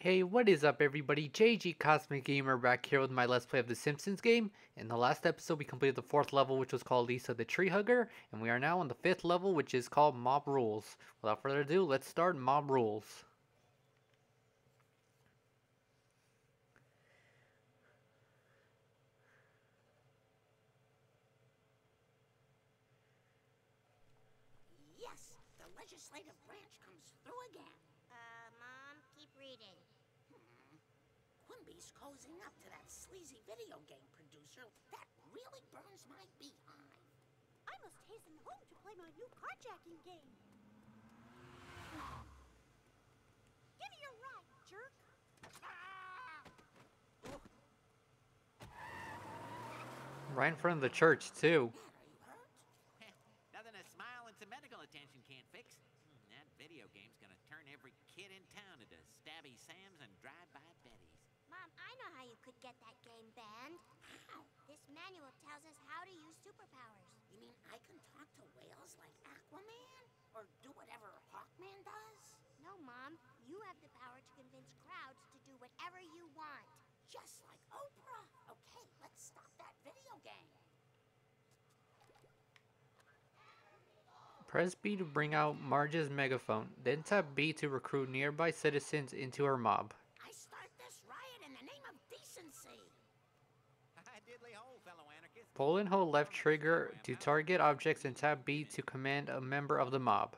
Hey, what is up everybody? JG Cosmic Gamer back here with my Let's Play of the Simpsons game. In the last episode we completed the 4th level, which was called Lisa the Tree Hugger, and we are now on the 5th level, which is called Mob Rules. Without further ado, let's start Mob Rules. Yes, the legislative branch comes through again. Mom, keep reading. Quimby's cozying up to that sleazy video game producer. That really burns my behind. I must hasten home to play my new carjacking game. Give me your ride, jerk. Right in front of the church too. Dad, are you hurt? Nothing a smile and some medical attention can't fix. That video game's gonna turn every kid in town into Stabby Sams and Drive-By Bettys. Mom, I know how you could get that game banned. How? This manual tells us how to use superpowers. You mean I can talk to whales like Aquaman? Or do whatever Hawkman does? No, Mom, you have the power to convince crowds to do whatever you want. Just like Oprah. Okay, let's stop that video game. Press B to bring out Marge's megaphone, then tap B to recruit nearby citizens into her mob. I start this riot in the name of decency. Diddly hole, fellow anarchist. Pull and hold left trigger to target objects and tap B to command a member of the mob.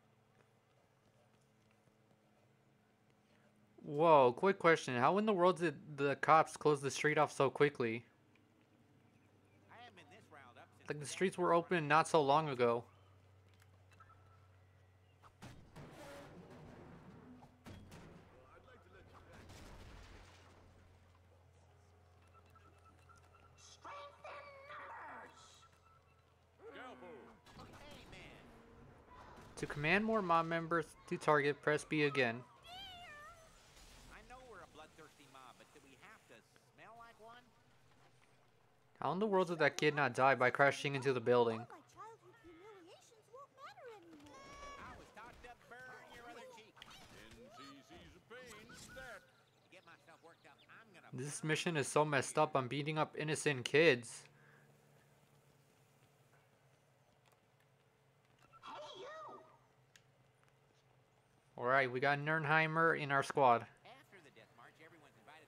Whoa, quick question. How in the world did the cops close the street off so quickly? I haven't been this riled up since Like the streets were open not so long ago. Strength in numbers. Hey, man. To command more mob members to target, press B again. I know we're a bloodthirsty mob, but do we have to smell like one? How in the world did that kid not die by crashing into the building? All my childhood humiliations won't matter anymore. I was taught to burn your other cheek. NCC's a pain, stat. To get myself worked up, I'm gonna... This mission is so messed up. I'm beating up innocent kids. Hey, you. Alright, we got Nernheimer in our squad. After the death march, everyone's invited.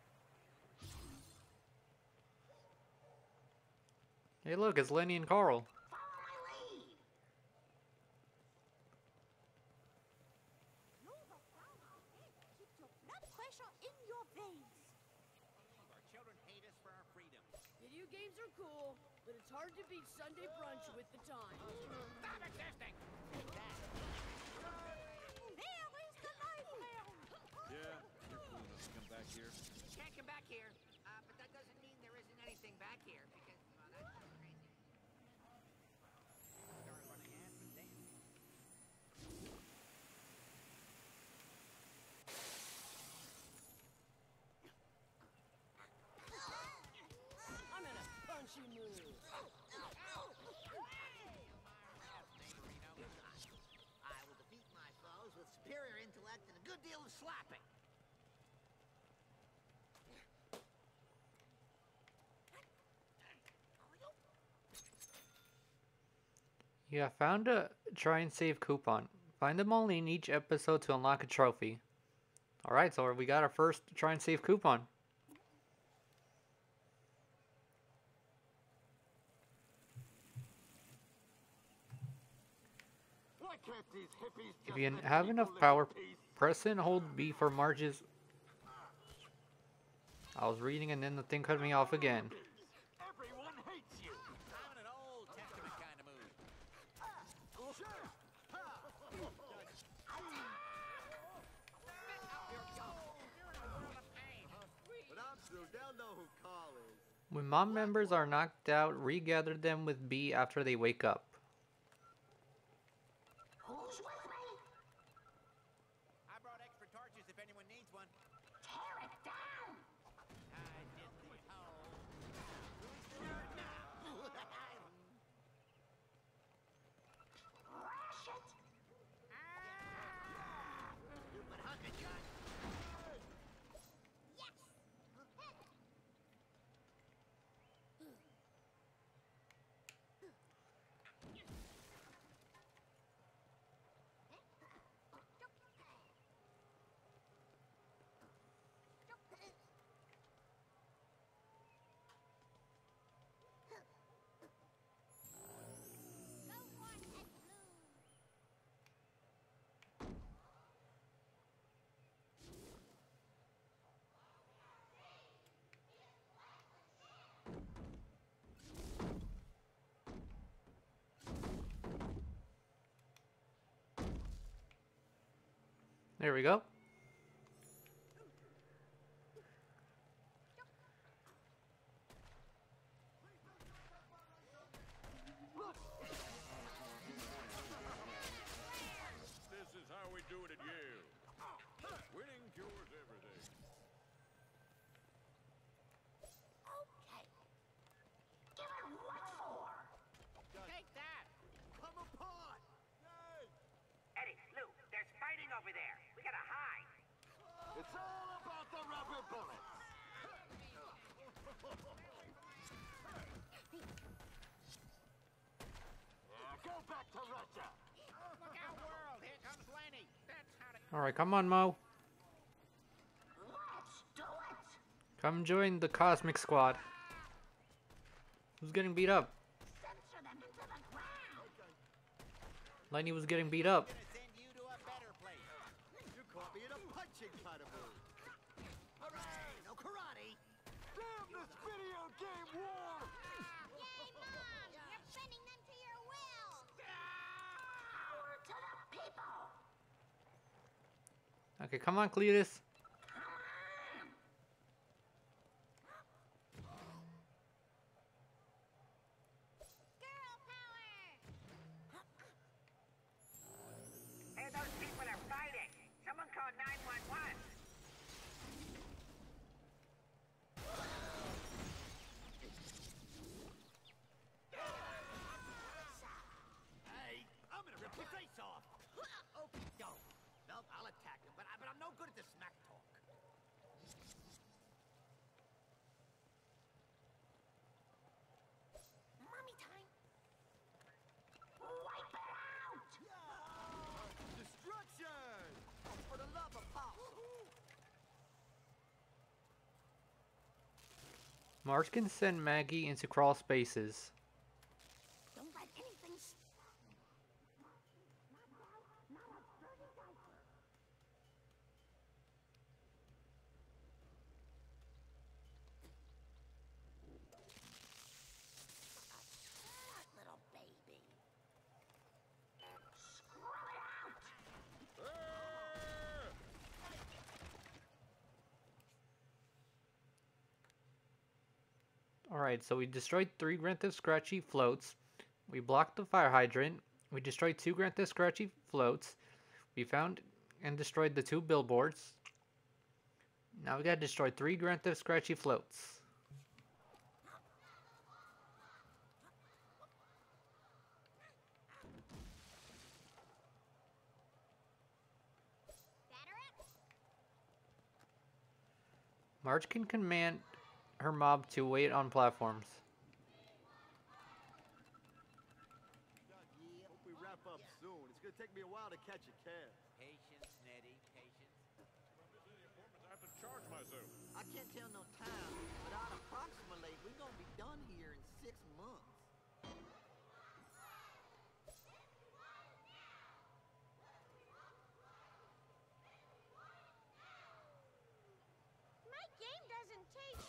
Hey look, it's Lenny and Carl. Follow my lead. Nova frown on it. Keep your blood pressure in your veins. Our children hate us for our freedom. Video games are cool, but it's hard to beat Sunday brunch with the time. Stop existing! There is the life hound. Yeah, you're cool enough to come back here. Can't come back here. But that doesn't mean there isn't anything back here, because, well, that's crazy. Started running after them. I'm in a punchy mood. I will defeat my foes with superior intellect and a good deal of slapping. You have found a try and save coupon. Find them only in each episode to unlock a trophy. Alright, so we got our first try and save coupon. Why can't these hippies If just you let have people enough live in power, peace? press and hold B for Marge's... I was reading and then the thing cut me off again. Everyone hates you. I'm in an Old Testament kind of mood. But I'm through. They'll know who Carl is. When mob members are knocked out, regather them with B after they wake up. Who's with me? I brought extra torches if anyone needs one. Tear it down. I did the hole. Rash it. Stupid hunker, John. There we go. This is how we do it at Yale. Winning cures everything. Okay. Give her what for? Take that! Come apart! Yay! Eddie, Lou, there's fighting over there. We gotta hide. It's all about the rubber bullets. Go back to Russia. Look out, world! Here comes Lenny. That's how to... All right, come on, Mo. Let's do it. Come join the Cosmic Squad. Who's getting beat up? Censor them into the ground. Lenny was getting beat up. gonna send you to a better place. You caught me in a punching kind of mood. Hooray! No karate! Damn this video game war! Yay, Mom! You're bending them to your will! Power to the people. Okay, come on, Cletus. Girl power! Hey, those people are fighting. Someone call 911. Hey, I'm gonna rip your face off! Okay, don't. No, I'll attack him, but I'm no good at the smack talk. Mommy time. Wipe it out. Destruction! Oh, for the love of Pop! Marge can send Maggie into crawl spaces. Don't let anything. Smart little baby. Screw it out. Alright, so we destroyed 3 Grand Theft Scratchy floats. We blocked the fire hydrant. We destroyed 2 Grand Theft Scratchy floats. We found and destroyed the 2 billboards. Now we gotta destroy 3 Grand Theft Scratchy floats. Batter up! Marge can command her mob to wait on platforms. Hope we wrap up soon. It's gonna take me a while to catch a cab. Patience, Nettie, patience. I have to charge myself. I can't tell no time, but I'd approximately we're gonna be done here in 6 months. My game doesn't take...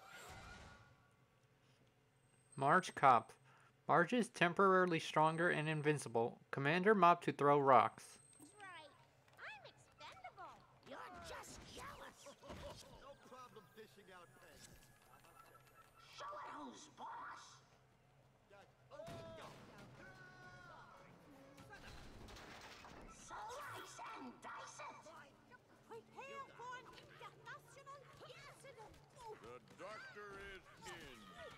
Marge Cop. Marge is temporarily stronger and invincible. Command her mob to throw rocks. That's right. I'm expendable. You're just jealous. No problem dishing out pens. Show it who's boss. Slice and dice it. Prepare for an international incident. The doctor is in.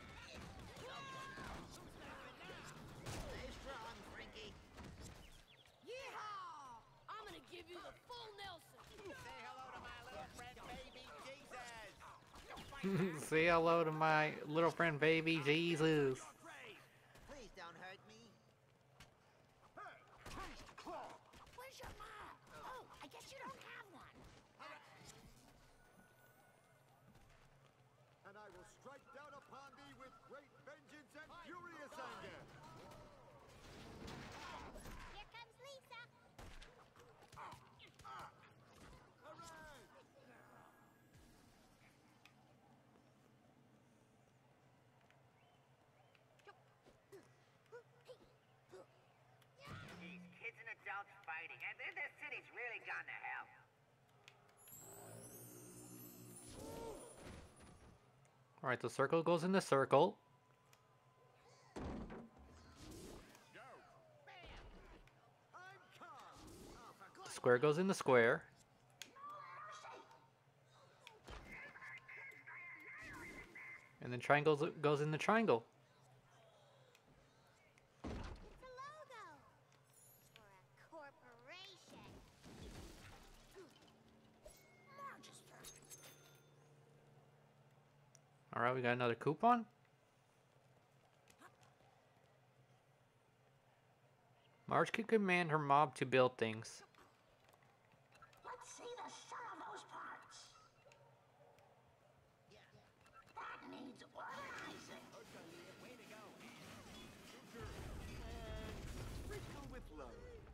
Stay strong, Frankie. Yeehaw! I'm gonna give you the full Nelson. Say hello to my little friend, baby Jesus. Say hello to my little friend baby Jesus. Please don't hurt me. Where's your mom? Oh, I guess you don't have one. And I will strike down upon thee with great vengeance and furious anger. Here comes Lisa. Hooray! These kids and adults fighting, and this city's really gone to hell. Alright, the circle goes in the circle. The square goes in the square. And then triangle goes in the triangle. It's a logo. For a corporation. Marge's turn. Alright, we got another coupon. Marge can command her mob to build things. Let's see the sum of those parts. That needs organizing. Sprinkle with love.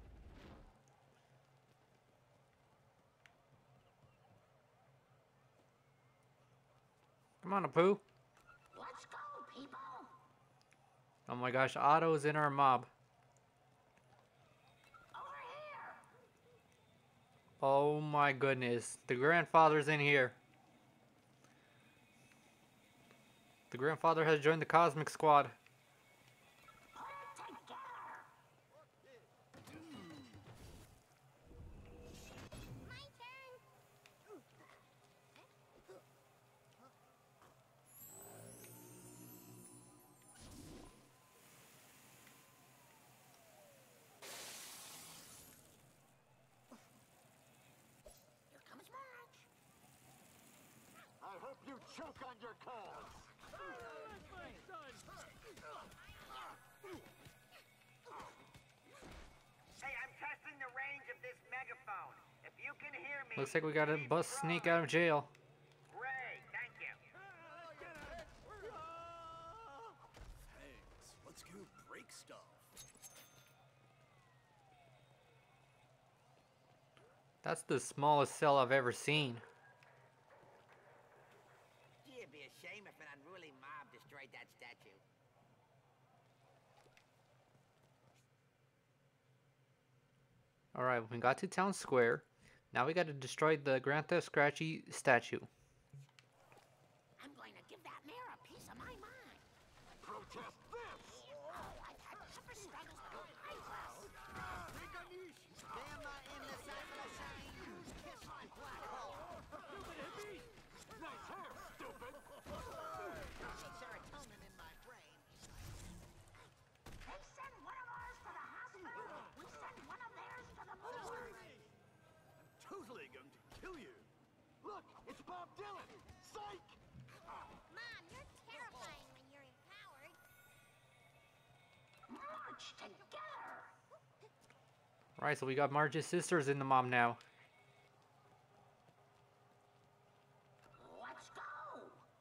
Come on, Apu. Let's go, people. Oh my gosh, Otto is in our mob. Over here. Oh my goodness. The grandfather's in here. The grandfather has joined the Cosmic Squad. Put it together. My turn. Here comes Marge. I hope you choke on your cause. Hey, I'm testing the range of this megaphone. If you can hear me, Looks like we got a keep bus sneak out of going. jail. Great, thank you. Thanks. Let's go break stuff. That's the smallest cell I've ever seen. It'd be a shame if an unruly mob destroyed that statue. Alright, we got to Town Square. Now we got to destroy the Grand Theft Scratchy statue. I'm going to give that mayor a piece of my mind. Protest this. Oh, I've had super struggles with a priceless. Damn my endless sunshine. Kiss my black hole. Nice hair, stupid. Serotonin in my brain. They send one of ours to the hospital. We send one of theirs to the morgue. Totally going to kill you. Look, it's Bob Dylan. Psych. Mom, you're terrifying when you're empowered. March together. Alright, so we got Marge's sisters in the mob now. Let's go.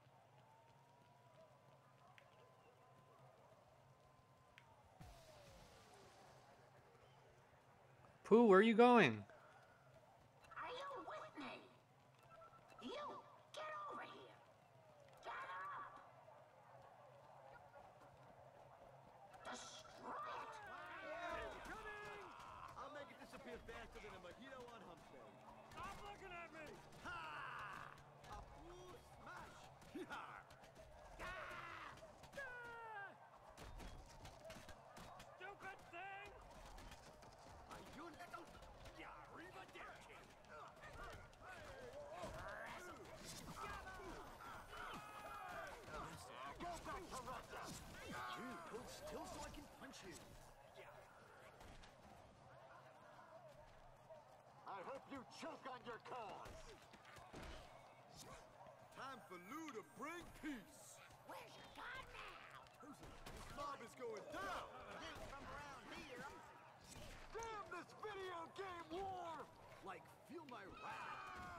Pooh, where are you going? Are you with me? You, get over here. Gather up. Destroy it. I'll make it disappear faster than a mojito on hump day. Stop looking at me! Ha! A pool smash! Yar! Stupid thing! Are you little arrivederci? Go back to Russia! Dude, hold still so I can punch you. I hope you choke on your cause. Time for Lou to bring peace. Where's your god now? Who's it? This mob is going down. Ain't from around here. Damn this video game war! Like, feel my wrath.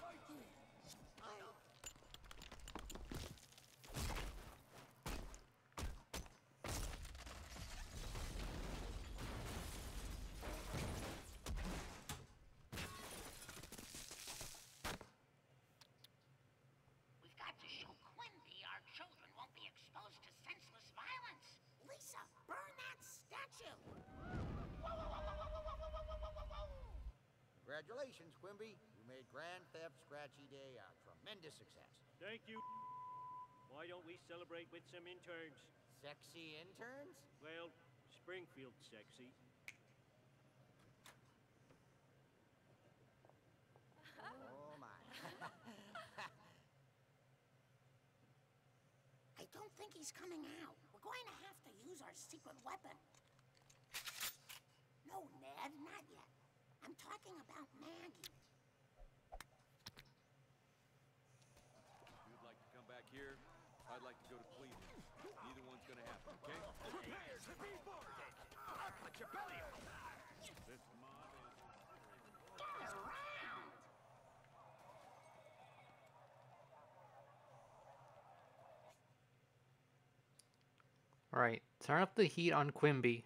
We've got to show Quimby our children won't be exposed to senseless violence. Lisa, burn that statue. Congratulations, Quimby. You made Grand Theft Scratchy Day a tremendous success. Thank you. Why don't we celebrate with some interns? Sexy interns? Well, Springfield sexy. Oh, my. I don't think he's coming out. We're going to have to use our secret weapon. No, Ned, not yet. I'm talking about Maggie. You'd like to come back here? I'd like to go to Cleveland. Neither one's gonna happen, okay? Here's the B-board! I'll cut your belly off! This mob is... Get around! Alright, turn up the heat on Quimby.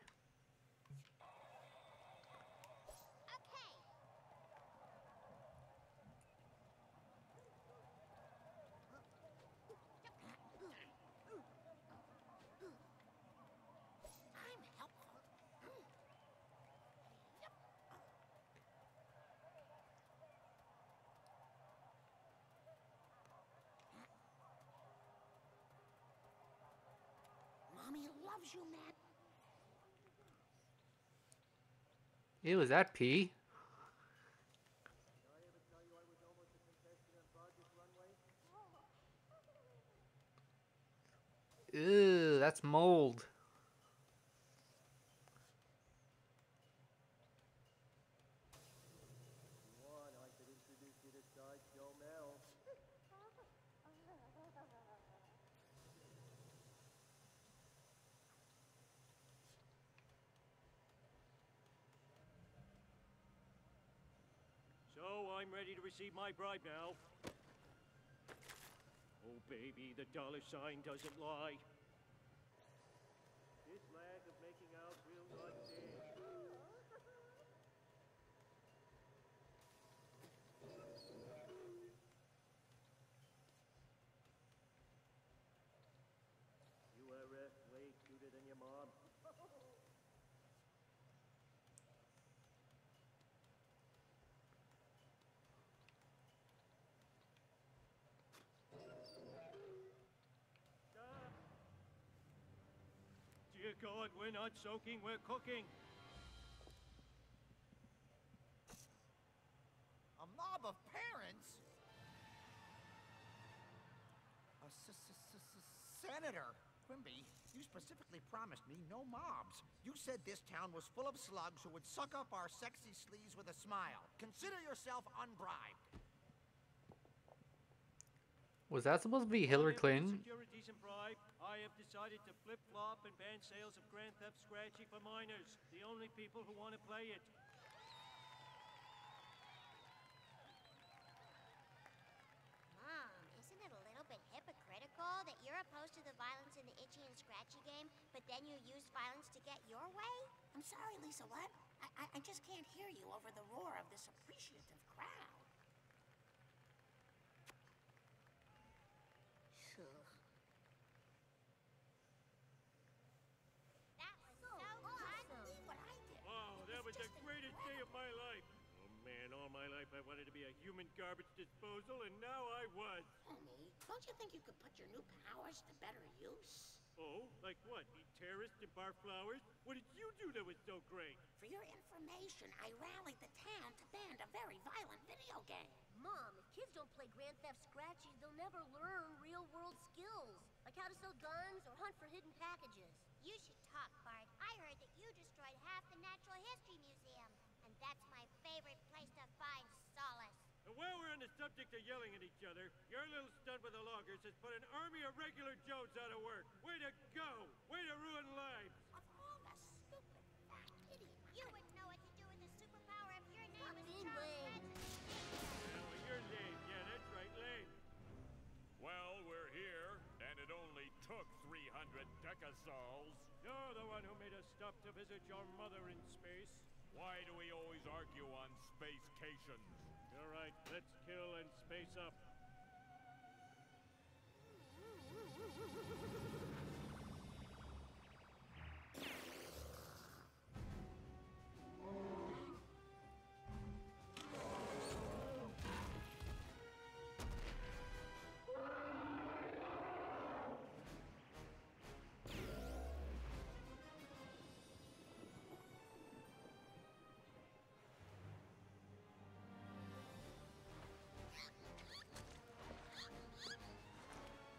I'm helpful. Yep. Mommy loves you, Matt. Ew, is that pee? Ew, that's mold. One, I could introduce you to Sideshow Mel. So, I'm ready to receive my bribe now. Oh, baby, the dollar sign doesn't lie. This lag of making out will not stand. You are way cuter than your mom. Stop. Dear God, we're not soaking, we're cooking. A mob of parents? Senator Quimby, you specifically promised me no mobs. You said this town was full of slugs who would suck up our sexy sleaze with a smile. Consider yourself unbribed. Was that supposed to be Hillary Clinton? Secure a decent bribe. I have decided to flip-flop and ban sales of Grand Theft Scratchy for minors, the only people who want to play it. Mom, isn't it a little bit hypocritical that you're opposed to the violence in the Itchy and Scratchy game, but then you use violence to get your way? I'm sorry, Lisa, what? I just can't hear you over the roar of this appreciative crowd. That was so awesome. Believe what I did. Wow, that was the just greatest day of my life. Oh man, all my life I wanted to be a human garbage disposal, and now I was. Homie, don't you think you could put your new powers to better use? Oh, like what? Eat terrorists and bar flowers? What did you do that was so great? For your information, I rallied the town to ban a very violent video game. Mom, if kids don't play Grand Theft Scratchy, they'll never learn real-world skills, like how to sell guns or hunt for hidden packages. You should talk, Bart. I heard that you destroyed half the Natural History Museum, and that's my favorite place to find solace. And while we're on the subject of yelling at each other, your little stunt with the loggers has put an army of regular Joes out of work. Way to go! Way to ruin lives! Of all the stupid fat idiots. You wouldn't know what to do with the superpower if your name Come was in, Charles Lane. Manson. Well, you're lame. Yeah, that's right, lame. Well, we're here, and it only took 300 decasols. You're the one who made us stop to visit your mother in space. Why do we always argue on spacecations? All right, let's kill and space up.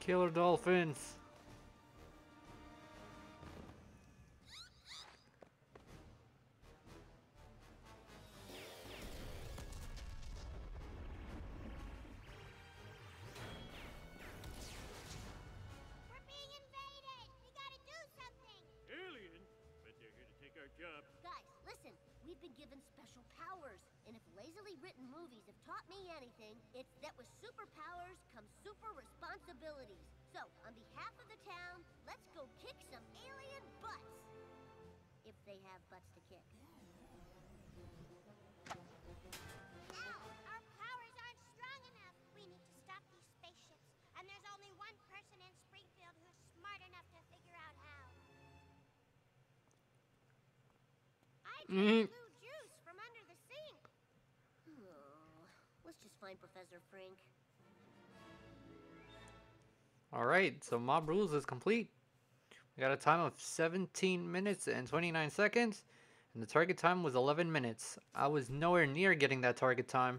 Killer dolphins. We're being invaded! We gotta do something! Alien? Bet they're here to take our jobs. Guys, listen. We've been given special powers. And if lazily written movies have taught me anything, it's that with superpowers come super responsibilities. So, on behalf of the town, let's go kick some alien butts. If they have butts to kick. No! Our powers aren't strong enough! We need to stop these spaceships. And there's only one person in Springfield who's smart enough to figure out how. I drink blue juice from under the sink. Oh, let's just find Professor Frink. Alright, so Mob Rules is complete. We got a time of 17 minutes and 29 seconds. And the target time was 11 minutes. I was nowhere near getting that target time.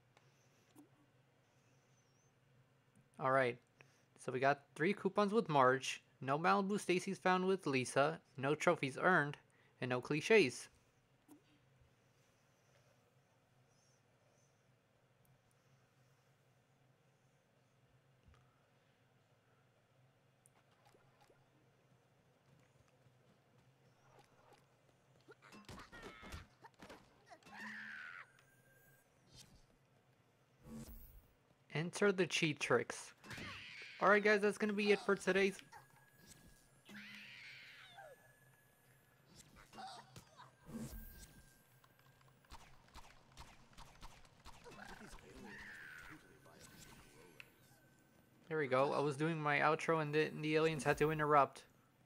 Alright, so we got 3 coupons with Marge. No Malibu Stacy's found with Lisa. No trophies earned. And no cliches. Enter the cheat tricks. Alright guys, that's gonna be it for today's. There we go. I was doing my outro and the aliens had to interrupt.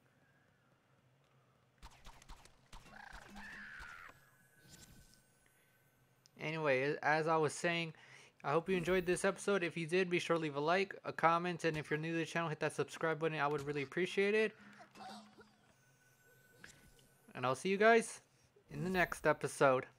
Anyway, as I was saying, I hope you enjoyed this episode. If you did, be sure to leave a like, a comment, and if you're new to the channel, hit that subscribe button. I would really appreciate it. And I'll see you guys in the next episode.